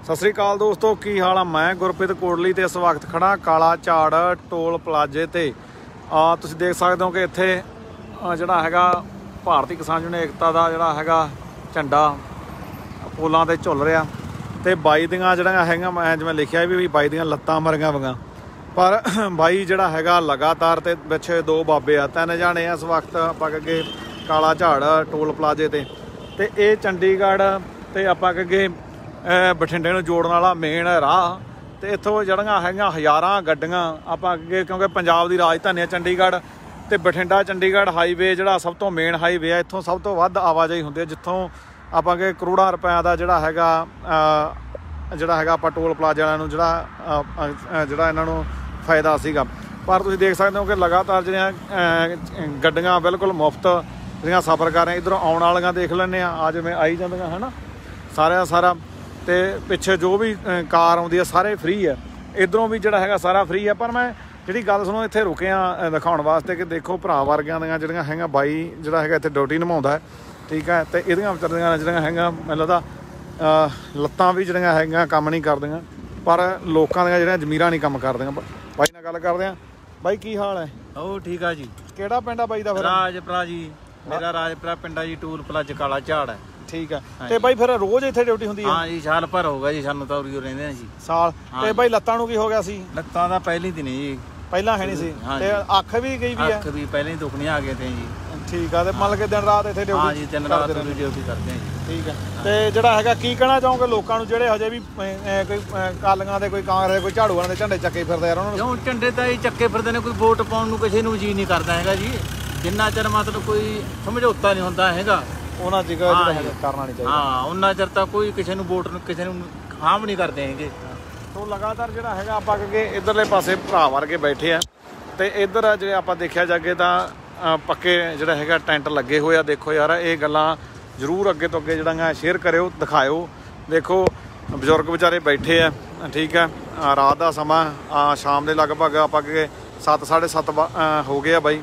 सत श्री अकाल दोस्तों, की हाल आ। मैं गुरप्रीत कोटली ते इस वक्त खड़ा काला झाड़ टोल प्लाजे ते। तुसीं देख सकते हो कि इत्थे जिहड़ा हैगा भारती किसान यूनियन एकता दा जिहड़ा हैगा झंडा पोलां ते झुल रिहा ते बाई दियां जिहड़ियां हैगियां, मैं जिवें लिखिआ भी बाई दियां लत्तां मरीआं वंगा, पर बाई जिहड़ा हैगा लगातार ते पिछे दो बाबे आ, तीन जाने इस वक्त आपां कहिए काला झाड़ टोल प्लाजे ते ये चंडीगढ़ ते आपां कहिए बठिंडे नूं जोड़न वाला मेन राह ते इत्थों जड़ियां हैगियां हज़ारां गड्डियां आपां अगे, क्योंकि पंजाब की राजधानी है चंडीगढ़ ते बठिंडा चंडीगढ़ हाईवे जिहड़ा सब तो मेन हाईवे है, इत्थों सब तो वध आवाजाही हुंदी है, जित्थों आपां कहिए करोड़ां रुपए का जिहड़ा हैगा आपां टोल प्लाजे वालिआं नूं जिहड़ा इन्हां नूं फायदा सीगा। पर तुसीं देख सकते हो कि लगातार जिहड़ियां गड्डियां बिल्कुल मुफ्त जिहड़ियां सफ़र कर रहे, इधरों आउण वालियां देख लैंदे आ, आ जिवें आई जांदियां है ना सारा तो पिछे जो भी कार आउंदी है सारे फ्री है, इधरों भी जिहड़ा हैगा सारा फ्री है। पर मैं जिहड़ी गल सुनो इत्थे रुके हाँ दिखाउण वास्ते कि देखो भरा वर्गियां दियां जिहड़ियां हैगियां बाई जिहड़ा हैगा इत्थे ड्यूटी निभाउंदा है, ठीक है। तो इहदियां विचारियां जिहड़ियां हैगियां मैनूं लगदा लत्तां भी जिहड़ियां हैगियां कम नहीं करदियां, पर लोकां दियां जिहड़ियां जमीरां नहीं कम करदियां। बाई नाल गल करदे आ। बाई की हाल है? ठीक है जी। किहड़ा पिंड आ बाई दा? फिर राजपुरा जी, मेरा राजपुरा पिंड है जी, टूल प्लाजा काला झाड़ है। ठीक है। ते बाई फिर रोज इत्थे ड्यूटी हुंदी है? हाँ जी, साल भर हो गया जी सानू तां उरीओ रहिंदे जी। साल। ते बाई लत्तां नूं की हो गया सी? लत्तां दा पहले दिन जी, पहला है नहीं सी ते अख भी गई भी है? अख भी पहले ही दुखनियां आ गए थे जी। ठीक है। ते मतलब कि दिन रात इत्थे ड्यूटी? हाँ जी, दिन रात ड्यूटी करते हैं जी। ठीक है। ते जिहड़ा हैगा की कहना चाहोगे लोकां नूं जिहड़े हजे भी कोई कालियां दे कोई कांग्रेस कोई झाड़ू वालिਆਂ ਦੇ ਝੰਡੇ ਚੱਕੇ ਫਿਰਦੇ ਯਾਰ, ਉਹਨਾਂ ਨੂੰ ਕਿਉਂ ਝੰਡੇ ਤਾਂ ਇਹ ਚੱਕੇ ਫਿਰਦੇ ਨੇ? ਕੋਈ ਵੋਟ ਪਾਉਣ ਨੂੰ ਕਿਸੇ ਨੂੰ ਜੀ ਨਹੀਂ ਕਰਦਾ ਹੈਗਾ ਜੀ, ਜਿੰਨਾ ਚਿਰ ਮਤਲਬ ਕੋਈ ਸਮਝੌਤਾ ਨਹੀਂ ਹੁੰਦਾ ਹੈਗਾ ਉਹਨਾਂ ਚੀਜ਼ ਕਰਨਾ ਨਹੀਂ ਚਾਹੀਦਾ। ਹਾਂ, ਉਹਨਾਂ ਚਿਰ ਤਾਂ ਕੋਈ ਕਿਸੇ ਨੂੰ ਵੋਟ ਕਿਸੇ ਨੂੰ ਹਾਂ ਵੀ ਨਹੀਂ ਕਰਦੇ ਹੈਗੇ। तो लगातार ਜਿਹੜਾ ਹੈਗਾ ਆਪਾਂ ਅੱਗੇ ਇਧਰਲੇ ਪਾਸੇ ਭਰਾ ਵਰਗੇ ਬੈਠੇ ਆ ਤੇ ਇਧਰ ਜਿਹੜੇ ਆਪਾਂ ਦੇਖਿਆ ਜਾਗੇ ਤਾਂ ਪੱਕੇ ਜਿਹੜਾ ਹੈਗਾ ਟੈਂਟ ਲੱਗੇ ਹੋਏ ਆ। ਦੇਖੋ ਯਾਰ ਇਹ ਗੱਲਾਂ ਜ਼ਰੂਰ ਅੱਗੇ ਤੋਂ ਅੱਗੇ ਜਿਹੜੀਆਂ ਸ਼ੇਅਰ ਕਰਿਓ, ਦਿਖਾਇਓ। ਦੇਖੋ ਬਜ਼ੁਰਗ ਵਿਚਾਰੇ ਬੈਠੇ ਆ, ਠੀਕ ਹੈ। ਰਾਤ ਦਾ ਸਮਾਂ ਸ਼ਾਮ ਦੇ ਲਗਭਗ ਆਪਾਂ ਅੱਗੇ 7 ਸਾਢੇ 7 ਹੋ ਗਏ ਆ ਬਾਈ।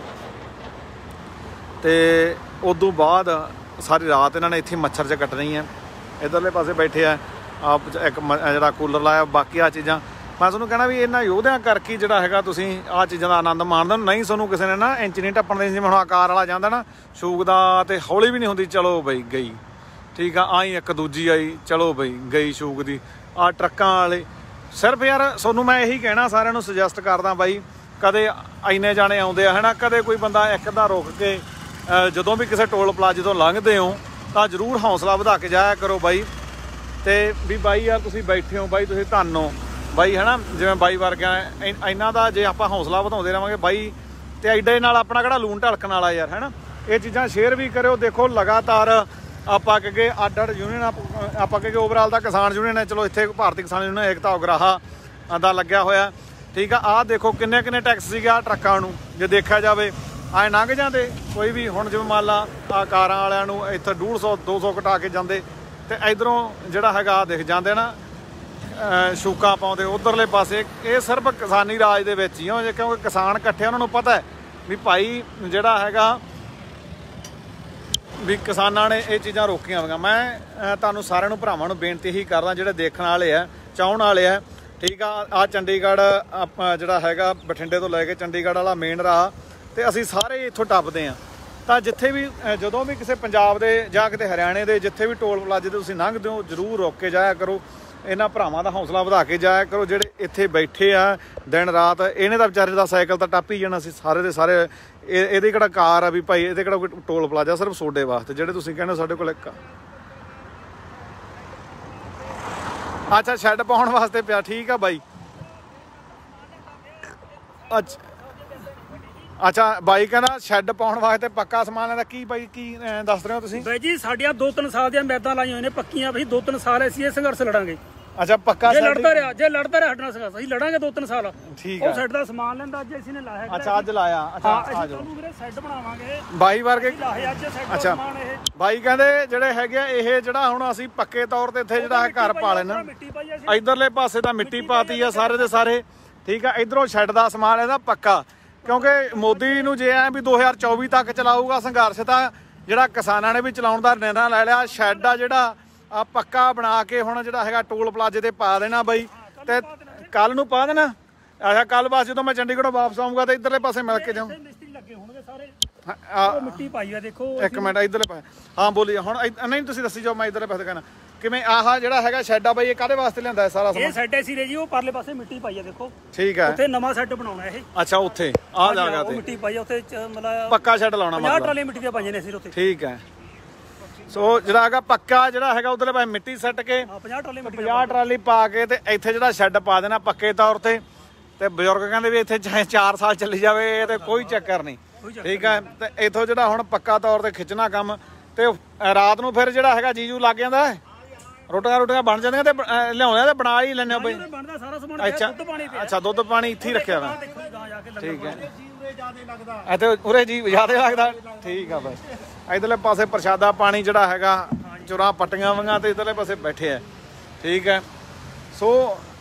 ਤੇ ਉਦੋਂ ਬਾਅਦ ਸਾਰੀ ਰਾਤ ਇਹਨਾਂ ਨੇ ਇੱਥੇ ਮੱਛਰ 'ਚ ਕੱਟਣੀ ਹੈ। ਇਧਰਲੇ ਪਾਸੇ ਬੈਠੇ ਆ ਆਪ ਇੱਕ ਜਿਹੜਾ ਕੂਲਰ ਲਾਇਆ, ਬਾਕੀ ਆ ਚੀਜ਼ਾਂ ਮੈਂ ਤੁਹਾਨੂੰ ਕਹਿਣਾ ਵੀ ਇਹਨਾਂ ਯੋਧਿਆਂ ਕਰਕੇ ਜਿਹੜਾ ਹੈਗਾ ਤੁਸੀਂ ਆਹ ਚੀਜ਼ਾਂ ਦਾ ਆਨੰਦ ਮਾਣਦੇ ਹੋ। ਨਹੀਂ ਤੁਹਾਨੂੰ ਕਿਸੇ ਨੇ ਨਾ ਇੰਚ ਨਹੀਂ ਟੱਪਣ ਦੇ, ਜਿਵੇਂ ਹੁਣ ਆਕਾਰ ਵਾਲਾ ਜਾਂਦਾ ਨਾ ਸ਼ੂਕ ਦਾ ਤੇ ਹੌਲੀ ਵੀ ਨਹੀਂ ਹੁੰਦੀ, ਚਲੋ ਬਈ ਗਈ, ਠੀਕ ਆ। ਆਈ ਇੱਕ ਦੂਜੀ ਆਈ, ਚਲੋ ਬਈ ਗਈ ਸ਼ੂਕ ਦੀ। ਆਹ ਟਰੱਕਾਂ ਵਾਲੇ ਸਿਰਫ ਯਾਰ ਤੁਹਾਨੂੰ ਮੈਂ ਇਹੀ ਕਹਿਣਾ ਸਾਰਿਆਂ ਨੂੰ ਸੁਜੈਸਟ ਕਰਦਾ ਬਾਈ, ਕਦੇ ਇੰਨੇ ਜਾਣੇ ਆਉਂਦੇ ਆ ਹੈ ਨਾ, ਕਦੇ ਕੋਈ ਬੰਦਾ ਇੱਕ ਅੱਧਾ ਰੁਕ ਕੇ ਜਦੋਂ ਵੀ ਕਿਸੇ ਟੋਲ ਪਲਾਜ਼ੇ ਤੋਂ ਲੰਘਦੇ ਹੋ ਤਾਂ ਜ਼ਰੂਰ ਹੌਸਲਾ ਵਧਾ ਕੇ ਜਾਇਆ ਕਰੋ ਬਾਈ। ਤੇ ਵੀ ਬਾਈ ਯਾਰ ਤੁਸੀਂ ਬੈਠੇ ਹੋ ਬਾਈ, ਤੁਸੀਂ ਧੰਨ ਹੋ ਬਾਈ ਹੈ ਨਾ। ਜਿਵੇਂ ਬਾਈ ਵਰਗਿਆਂ ਇਹਨਾਂ ਦਾ ਜੇ ਆਪਾਂ ਹੌਸਲਾ ਵਧਾਉਂਦੇ ਰਹਾਂਗੇ ਬਾਈ, ਤੇ ਐਡੇ ਨਾਲ ਆਪਣਾ ਕਿਹੜਾ ਲੂਣ ਢਲਕਣ ਵਾਲਾ ਯਾਰ ਹੈ ਨਾ। ਇਹ ਚੀਜ਼ਾਂ ਸ਼ੇਅਰ ਵੀ ਕਰਿਓ। ਦੇਖੋ ਲਗਾਤਾਰ ਆਪਾਂ ਅੱਗੇ ਅੱਡ ਯੂਨੀਅਨ ਆਪਾਂ ਅੱਗੇ ਓਵਰਆਲ ਦਾ ਕਿਸਾਨ ਯੂਨੀਅਨ ਹੈ, ਚਲੋ ਇੱਥੇ ਭਾਰਤੀ ਕਿਸਾਨ ਯੂਨੀਅਨ ਏਕਤਾ ਉਗਰਾਹਾ ਦਾ ਲੱਗਿਆ ਹੋਇਆ, ਠੀਕ ਆ। ਆਹ ਦੇਖੋ ਕਿੰਨੇ ਟੈਕਸ ਸੀਗੇ ਆਹ ਟਰੱਕਾਂ ਨੂੰ, ਜੇ ਦੇਖਿਆ ਜਾਵੇ ਐਂ ਲੰਘ ਜਾਂਦੇ ਕੋਈ ਵੀ। ਹੁਣ ਜਿਵੇਂ ਮੰਨ ਲਾ ਆਹ ਕਾਰਾਂ ਵਾਲਿਆਂ ਨੂੰ ਇੱਥੇ 150 200 ਕਟਾ ਕੇ ਜਾਂਦੇ ਤੇ ਇਧਰੋਂ ਜਿਹੜਾ ਹੈਗਾ ਦਿਖ ਜਾਂਦੇ ਨਾ ਸ਼ੂਕਾਂ ਪਾਉਂਦੇ ਉਧਰਲੇ ਪਾਸੇ। ਇਹ ਸਿਰਫ ਕਿਸਾਨੀ ਰਾਜ ਦੇ ਵਿੱਚ ਹੀ ਹੋ, ਕਿਉਂਕਿ ਕਿਸਾਨ ਇਕੱਠੇ ਉਹਨਾਂ ਨੂੰ ਪਤਾ ਹੈ ਵੀ ਭਾਈ ਜਿਹੜਾ ਹੈਗਾ ਵੀ ਕਿਸਾਨਾਂ ਨੇ ਇਹ ਚੀਜ਼ਾਂ ਰੋਕੀਆਂ ਹੋਈਆਂ। ਮੈਂ ਤੁਹਾਨੂੰ ਸਾਰਿਆਂ ਨੂੰ ਭਰਾਵਾਂ ਨੂੰ ਬੇਨਤੀ ਹੀ ਕਰਦਾ ਜਿਹੜੇ ਦੇਖਣ ਵਾਲੇ ਆ, ਚਾਹਣ ਵਾਲੇ ਆ, ਠੀਕ ਆ। ਆਹ ਚੰਡੀਗੜ੍ਹ ਜਿਹੜਾ ਹੈਗਾ ਬਠਿੰਡੇ ਤੋਂ ਲੈ ਕੇ ਚੰਡੀਗੜ੍ਹ ਵਾਲਾ ਮੇਨ ਰਾਹ, ਤੇ ਅਸੀਂ ਸਾਰੇ ਇੱਥੋਂ ਟੱਪਦੇ ਹਾਂ। ਤਾਂ ਜਿੱਥੇ ਵੀ ਜਦੋਂ ਵੀ ਕਿਸੇ ਪੰਜਾਬ ਦੇ ਜਾਂ ਕਿਤੇ ਹਰਿਆਣੇ ਦੇ ਜਿੱਥੇ ਵੀ ਟੋਲ ਪਲਾਜ਼ੇ 'ਤੇ ਤੁਸੀਂ ਲੰਘਦੇ ਹੋ ਜ਼ਰੂਰ ਰੋਕ ਕੇ ਜਾਇਆ ਕਰੋ। ਇਹਨਾਂ ਭਰਾਵਾਂ ਦਾ ਹੌਸਲਾ ਵਧਾ ਕੇ ਜਾਇਆ ਕਰੋ ਜਿਹੜੇ ਇੱਥੇ ਬੈਠੇ ਆ ਦਿਨ ਰਾਤ। ਇਹਨੇ ਤਾਂ ਵਿਚਾਰੇ ਦਾ ਸਾਈਕਲ ਤਾਂ ਟੱਪ ਹੀ ਜਾਣਾ ਸੀ ਸਾਰੇ ਦੇ ਸਾਰੇ। ਇਹਦੀ ਕਿਹੜਾ ਕਾਰ ਆ ਵੀ ਭਾਈ, ਇਹਦੇ ਕਿਹੜਾ ਕੋਈ ਟੋਲ ਪਲਾਜ਼ਾ ਸਿਰਫ ਸੋਡੇ ਵਾਸਤੇ ਜਿਹੜੇ ਤੁਸੀਂ ਕਹਿੰਦੇ ਸਾਡੇ ਕੋਲ ਇੱਕ ਅੱਛਾ ਸ਼ੈੱਡ ਪਾਉਣ ਵਾਸਤੇ ਪਿਆ, ਠੀਕ ਆ ਬਾਈ। ਅੱਛਾ ਬਾਈ ਕਹਿੰਦਾ ਸ਼ੈੱਡ ਪਾਉਣ ਵਾਸਤੇ ਪੱਕਾ ਸਮਾਨ ਲੈਂਦਾ। ਕੀ ਬਾਈ ਕੀ ਦੱਸ ਰਹੇ ਹੋ ਤੁਸੀਂ? ਬਾਈ ਜੀ ਸਾਡੀਆਂ 2-3 ਸਾਲ ਦੀਆਂ ਮੈਦਾਂ ਲਾਈਆਂ ਹੋਈਆਂ ਨੇ ਪੱਕੀਆਂ, ਅਸੀਂ 2-3 ਸਾਲ ਅਸੀਂ ਇਹ ਸੰਘਰਸ਼ ਲੜਾਂਗੇ। ਅੱਛਾ ਪੱਕਾ ਜੇ ਲੜਦਾ ਰਿਹਾ ਸਾਡੇ ਨਾਲ ਸੰਘਰਸ਼ ਅਸੀਂ ਲੜਾਂਗੇ 2-3 ਸਾਲ। ਠੀਕ ਹੈ। ਉਹ ਸੈੱਡ ਦਾ ਸਮਾਨ ਲੈਂਦਾ ਅੱਜ ਅਸੀਂ ਨੇ ਲਾਇਆ। ਅੱਛਾ ਅੱਜ ਲਾਇਆ। ਅੱਛਾ ਆ ਜਾਓ ਵੀਰੇ ਸੈੱਡ ਬਣਾਵਾਂਗੇ ਬਾਈ ਵਰਗੇ। ਅੱਛਾ ਬਾਈ ਕਹਿੰਦੇ ਜਿਹੜੇ ਹੈਗੇ ਇਹ ਜਿਹੜਾ ਹੁਣ ਅਸੀਂ ਪੱਕੇ ਤੌਰ ਤੇ ਇੱਥੇ ਜਿਹੜਾ ਹੈ ਘਰ ਪਾ ਲੈਣਾ। ਇਧਰਲੇ ਪਾਸੇ ਤਾਂ ਮਿੱਟੀ ਪਾਤੀ ਆ ਸਾਰੇ ਦੇ ਸਾਰੇ, ਠੀਕ ਆ। ਇਧਰੋਂ ਸ਼ੈੱਡ ਦਾ ਸਮਾਨ ਇਹਦਾ ਪੱਕਾ, ਕਿਉਂਕਿ ਮੋਦੀ ਨੂੰ ਜੇ ਐ ਵੀ 2024 ਤੱਕ ਚਲਾਊਗਾ ਸੰਘਰਸ਼ ਤਾਂ ਜਿਹੜਾ ਕਿਸਾਨਾਂ ਨੇ ਵੀ ਚਲਾਉਣ ਦਾ ਨਿਰਣਾ ਲੈ ਲਿਆ। ਸ਼ੈੱਡ ਆ ਜਿਹੜਾ ਆ ਪੱਕਾ ਬਣਾ ਕੇ ਹੁਣ ਜਿਹੜਾ ਹੈਗਾ ਟੋਲ ਪਲਾਜ਼ੇ ਤੇ ਪਾ ਦੇਣਾ ਬਾਈ ਤੇ ਕੱਲ ਨੂੰ ਪਾ ਦੇਣਾ। ਅੱਛਾ ਕੱਲ ਬਸ ਜਦੋਂ ਮੈਂ ਚੰਡੀਗੜ੍ਹੋਂ ਵਾਪਸ ਆਊਂਗਾ ਤੇ ਇਧਰਲੇ ਪਾਸੇ ਮਿਲ ਕੇ ਜਾਊਂ। ਮਿਸਤਰੀ ਲੱਗੇ ਹੋਣਗੇ ਸਾਰੇ, ਆ ਮਿੱਟੀ ਪਾਈ ਆ ਦੇਖੋ। ਇੱਕ ਮਿੰਟ ਇਧਰਲੇ ਪਾਸੇ ਹਾਂ ਬੋਲੀ ਹੁਣ ਨਹੀਂ ਤੁਸੀਂ ਦੱਸੀ ਜਾਓ ਮੈਂ ਇਧਰਲੇ ਪਾਸੇ ਕਹਿਣਾ ਕਿਵੇਂ। ਆਹ ਜਿਹੜਾ ਹੈਗਾ ਸ਼ੈੱਡ ਆ ਬਾਈ ਇਹ ਕਾਹਦੇ ਵਾਸਤੇ ਲਿਆਂਦਾ ਹੈ ਸਾਰਾ ਇਹ ਸਮਾਨ? ਸੈੱਟ ਸੀ ਜੀ, ਉਹ ਪਰਲੇ ਪਾਸੇ ਮਿੱਟੀ ਪਾਈ ਆ ਦੇਖੋ। ਠੀਕ ਹੈ ਉੱਥੇ ਨਵਾਂ ਸੈੱਟ ਬਣਾਉਣਾ ਇਹ। ਅੱਛਾ ਉੱਥੇ ਆਹ ਜਗ੍ਹਾ ਉਹ ਤੇ ਮਿੱਟੀ ਪਾਈ ਆ ਉੱਥੇ ਮਤਲਬ ਪੱਕਾ ਸ਼ੈੱਡ ਲਾਉਣਾ 50 ਮਤਲਬ। ਟਰਾਲੀ ਮਿੱਟੀ ਦੀਆਂ ਪਾਈਆਂ ਨੇ ਅਸੀਂ ਉੱਥੇ। ਠੀਕ ਹੈ ਸੋ ਜਿਹੜਾ ਹੈਗਾ ਪੱਕਾ ਜਿਹੜਾ ਹੈਗਾ ਉਧਰਲੇ ਪਾਸੇ ਮਿੱਟੀ ਸੱਟ ਕੇ ਹਾਂ 50 ਟਰਾਲੀ ਮਿੱਟੀ 50 ਟਰਾਲੀ ਪਾ ਕੇ ਤੇ ਇੱਥੇ ਜਿਹੜਾ ਸ਼ੈੱਡ ਪਾ ਦੇਣਾ ਪੱਕੇ ਤੌਰ ਤੇ। ਤੇ ਬਜ਼ੁਰਗ ਕਹਿੰਦੇ ਵੀ ਇੱਥੇ ਚਾਹੇ 4 ਸਾਲ ਚੱਲੀ ਜਾਵੇ ਤੇ ਕੋਈ ਚੱਕਰ ਨਹੀਂ। ਠੀਕ ਹੈ ਤੇ ਇੱਥੋਂ ਜਿਹੜਾ ਹੁਣ ਪੱਕਾ ਤੌਰ ਤੇ ਖਿੱਚਣਾ ਕੰਮ ਤੇ ਰਾਤ ਨੂੰ ਫਿਰ ਜਿਹੜਾ ਹੈਗਾ ਜੀਜੂ ਲੱਗ ਜਾਂਦਾ ਰੋਟੀਆਂ ਬਣ ਜਾਂਦੀਆਂ ਤੇ ਲਿਆਉਂਦੇ ਤੇ ਬਣਾ ਹੀ ਲੈਣੇ ਬਈ। ਬਣਦਾ ਸਾਰਾ ਸਮਾਨ। ਅੱਛਾ ਦੁੱਧ ਪਾਣੀ ਪਿਆ। ਅੱਛਾ ਦੁੱਧ ਪਾਣੀ ਇੱਥੇ ਹੀ ਰੱਖਿਆ ਵਾ। ਦੇਖੋ ਜੀ ਗਾਂ ਜਾ ਕੇ ਠੀਕ ਹੈ ਇੱਥੇ ਉਰੇ ਜੀ ਜ਼ਿਆਦਾ ਲੱਗਦਾ। ਠੀਕ ਆ ਬਸ ਇਧਰਲੇ ਪਾਸੇ ਪ੍ਰਸ਼ਾਦਾ ਪਾਣੀ ਜਿਹੜਾ ਹੈਗਾ ਚੁਰਾ ਪੱਟੀਆਂ ਵਾਂਗਾ ਤੇ ਇਧਰਲੇ ਪਾਸੇ ਬੈਠੇ ਆ। ਠੀਕ ਹੈ ਸੋ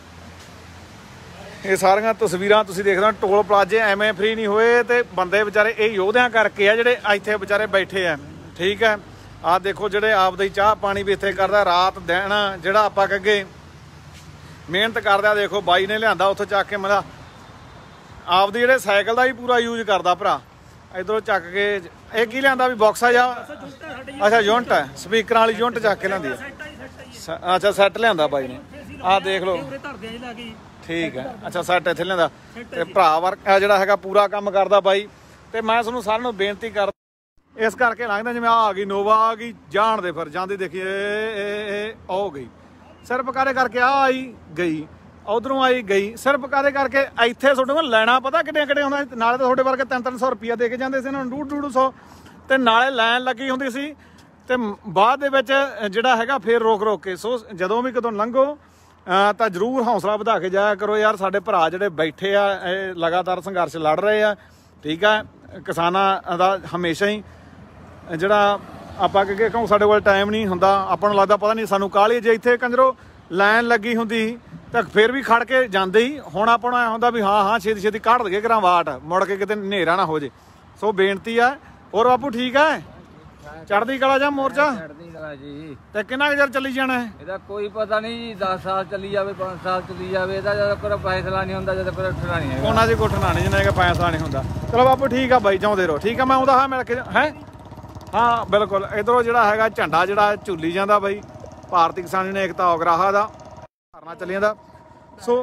ਇਹ ਸਾਰੀਆਂ ਤਸਵੀਰਾਂ ਤੁਸੀਂ ਦੇਖਦੇ ਹੋ। ਟੋਲ ਪਲਾਜ਼ੇ ਐਵੇਂ ਫ੍ਰੀ ਨਹੀਂ ਹੋਏ ਤੇ ਬੰਦੇ ਵਿਚਾਰੇ ਇਹ ਯੋਧਿਆਂ ਕਰਕੇ ਆ ਜਿਹੜੇ ਇੱਥੇ ਵਿਚਾਰੇ ਬੈਠੇ ਆ। ਠੀਕ ਹੈ ਆਹ ਦੇਖੋ ਜਿਹੜੇ ਆਪਦੀ ਚਾਹ ਪਾਣੀ ਵੀ ਇੱਥੇ ਕਰਦਾ ਰਾਤ ਦਿਨ ਜਿਹੜਾ ਆਪਾਂ ਕਹਗੇ ਮਿਹਨਤ ਕਰਦਾ। ਦੇਖੋ ਬਾਈ ਨੇ ਲਿਆਂਦਾ ਉੱਥੋਂ ਚੱਕ ਕੇ ਮੇਰਾ ਆਪਦੀ ਜਿਹੜੇ ਸਾਈਕਲ ਦਾ ਵੀ ਪੂਰਾ ਯੂਜ਼ ਕਰਦਾ ਭਰਾ। ਇਧਰੋਂ ਚੱਕ ਕੇ ਇਹ ਕੀ ਲਿਆਂਦਾ ਵੀ ਬਾਕਸ ਆ ਜਾਂ ਅੱਛਾ ਯੂਨਿਟ ਹੈ ਸਪੀਕਰਾਂ ਵਾਲੀ ਯੂਨਿਟ ਚੱਕ ਕੇ ਲਿਆਂਦੀ ਹੈ। ਅੱਛਾ ਸੈੱਟ ਲਿਆਂਦਾ ਬਾਈ ਨੇ ਆਹ ਦੇਖ ਲਓ। ਠੀਕ ਹੈ ਅੱਛਾ ਸੈੱਟ ਇੱਥੇ ਲਿਆਂਦਾ ਤੇ ਭਰਾ ਵਰਕ ਜਿਹੜਾ ਹੈਗਾ ਪੂਰਾ ਕੰਮ ਕਰਦਾ ਬਾਈ। ਤੇ ਮੈਂ ਤੁਹਾਨੂੰ ਸਾਰਿਆਂ ਨੂੰ ਬੇਨਤੀ ਕਰਦਾ ਇਸ ਕਰਕੇ ਲੱਗਦਾ ਜਿਵੇਂ ਆ ਗਈ ਨੋਵਾ ਆ ਗਈ ਜਾਣ ਦੇ ਫਿਰ ਜਾਂਦੀ ਦੇਖੀਏ ਹੋ ਗਈ ਸਿਰਫ ਕਾਹਦੇ ਕਰਕੇ ਆ ਆਈ ਗਈ ਉਧਰੋਂ ਆਈ ਗਈ ਸਿਰਫ ਕਾਹਦੇ ਕਰਕੇ ਇੱਥੇ ਤੁਹਾਡੇ ਕੋਲ ਲੈਣਾ ਪਤਾ ਕਿੰਨੇ ਹੁੰਦਾ ਨਾਲੇ ਤਾਂ ਤੁਹਾਡੇ ਵਰਗੇ 300 ਰੁਪਈਆ ਦੇ ਕੇ ਜਾਂਦੇ ਸੀ ਇਹਨਾਂ ਨੂੰ 150 ਤੇ ਨਾਲੇ ਲਾਈਨ ਲੱਗੀ ਹੁੰਦੀ ਸੀ ਤੇ ਬਾਅਦ ਦੇ ਵਿੱਚ ਜਿਹੜਾ ਹੈਗਾ ਫੇਰ ਰੋਕ ਕੇ। ਸੋ ਜਦੋਂ ਵੀ ਕਿਤੋਂ ਲੰਘੋ ਤਾਂ ਜ਼ਰੂਰ ਹੌਸਲਾ ਵਧਾ ਕੇ ਜਾਇਆ ਕਰੋ ਯਾਰ। ਸਾਡੇ ਭਰਾ ਜਿਹੜੇ ਬੈਠੇ ਆ ਇਹ ਲਗਾਤਾਰ ਸੰਘਰਸ਼ ਲੜ ਰਹੇ ਆ। ਠੀਕ ਆ ਕਿਸਾਨਾਂ ਦਾ ਹਮੇਸ਼ਾ ਹੀ ਜਿਹੜਾ ਆਪਾਂ ਕਿ ਸਾਡੇ ਕੋਲ ਟਾਈਮ ਨਹੀਂ ਹੁੰਦਾ ਆਪਾਂ ਨੂੰ ਲੱਗਦਾ ਪਤਾ ਨਹੀਂ ਸਾਨੂੰ ਕਾਹਲੀ। ਜੇ ਇੱਥੇ ਕੰਜਰੋ ਲਾਈਨ ਲੱਗੀ ਹੁੰਦੀ ਤਾਂ ਫਿਰ ਵੀ ਖੜ ਕੇ ਜਾਂਦੇ ਹੀ। ਹੁਣ ਆਪਾਂ ਨੂੰ ਐ ਹੁੰਦਾ ਵੀ ਹਾਂ ਛੇਤੀ ਛੇਤੀ ਕੱਢ ਦਈਏ ਘਰਾਂ ਵਾਟ ਮੁੜ ਕੇ ਕਿਤੇ ਹਨੇਰਾ ਨਾ ਹੋ ਜੇ। ਸੋ ਬੇਨਤੀ ਆ। ਹੋਰ ਬਾਪੂ ਠੀਕ ਹੈ ਚੜ੍ਹਦੀ ਕਲਾ ਜਾਂ ਮੋਰਚਾ? ਚੜ੍ਹਦੀ ਕਲਾ ਜੀ। ਤੇ ਕਿੰਨਾ ਕੁ ਚਿਰ ਚੱਲੀ ਜਾਣਾ ਇਹਦਾ ਕੋਈ ਪਤਾ ਨਹੀਂ ਜੀ। 10 ਸਾਲ ਚੱਲੀ ਜਾਵੇ 5 ਸਾਲ ਚੱਲੀ ਜਾਵੇ ਇਹਦਾ ਜਦੋਂ ਕੋਈ ਫੈਸਲਾ ਨਹੀਂ ਹੁੰਦਾ ਜਦੋਂ ਕੋਈ ਉੱਠਣਾ ਨਹੀਂ ਹੈਗਾ। ਉਹਨਾਂ ਦੀ ਕੋਠਣਾ ਨਹੀਂ ਜਿੰਨਾ ਕਿ ਫੈਸਲਾ ਨਹੀਂ ਹੁੰਦਾ। ਚਲੋ ਬਾਪੂ ਠੀਕ ਆ ਬਾਈ ਚਾਹੁੰਦੇ ਰਹੋ। ਠੀਕ ਆ ਮੈਂ ਆਉਂਦਾ ਹਾਂ ਮਿਲ ਕੇ ਹੈ। ਹਾਂ ਬਿਲਕੁਲ ਇਧਰੋਂ ਜਿਹੜਾ ਹੈਗਾ ਝੰਡਾ ਜਿਹੜਾ ਝੁੱਲੀ ਜਾਂਦਾ ਬਾਈ ਭਾਰਤੀ ਕਿਸਾਨ ਨੇ ਏਕਤਾ ਉਗਰਾਹਾ ਦਾ ਧਰਨਾ ਚੱਲੀ ਜਾਂਦਾ। ਸੋ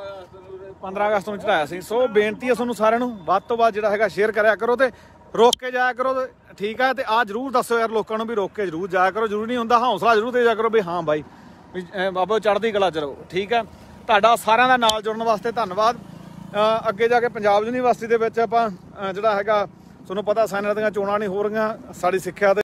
15 ਅਗਸਤ ਨੂੰ ਚੜਾਇਆ ਸੀ। ਸੋ ਬੇਨਤੀ ਹੈ ਤੁਹਾਨੂੰ ਸਾਰਿਆਂ ਨੂੰ ਵੱਧ ਤੋਂ ਵੱਧ ਜਿਹੜਾ ਹੈਗਾ ਸ਼ੇਅਰ ਕਰਿਆ ਕਰੋ ਤੇ ਰੋਕ ਕੇ ਜਾਇਆ ਕਰੋ। ਠੀਕ ਹੈ ਤੇ ਆਹ ਜ਼ਰੂਰ ਦੱਸੋ ਯਾਰ ਲੋਕਾਂ ਨੂੰ ਵੀ ਰੋਕ ਕੇ ਜ਼ਰੂਰ ਜਾਇਆ ਕਰੋ। ਜ਼ਰੂਰੀ ਨਹੀਂ ਹੁੰਦਾ ਹੌਸਲਾ ਜ਼ਰੂਰ ਦੇ ਜਾਇਆ ਕਰੋ ਵੀ ਹਾਂ ਬਾਈ ਵੀ ਬਾਬਾ ਚੜ੍ਹਦੀ ਕਲਾ ਚਲੋ। ਠੀਕ ਹੈ ਤੁਹਾਡਾ ਸਾਰਿਆਂ ਦਾ ਨਾਲ ਜੁੜਨ ਵਾਸਤੇ ਧੰਨਵਾਦ। ਅੱਗੇ ਜਾ ਕੇ ਪੰਜਾਬ ਯੂਨੀਵਰਸਿਟੀ ਦੇ ਵਿੱਚ ਆਪਾਂ ਜਿਹੜਾ ਹੈਗਾ ਤੁਹਾਨੂੰ ਪਤਾ ਸੈਨੇਟ ਦੀਆਂ ਚੋਣਾਂ ਨਹੀਂ ਹੋ ਰਹੀਆਂ। ਸਾਡੀ ਸਿੱਖਿਆ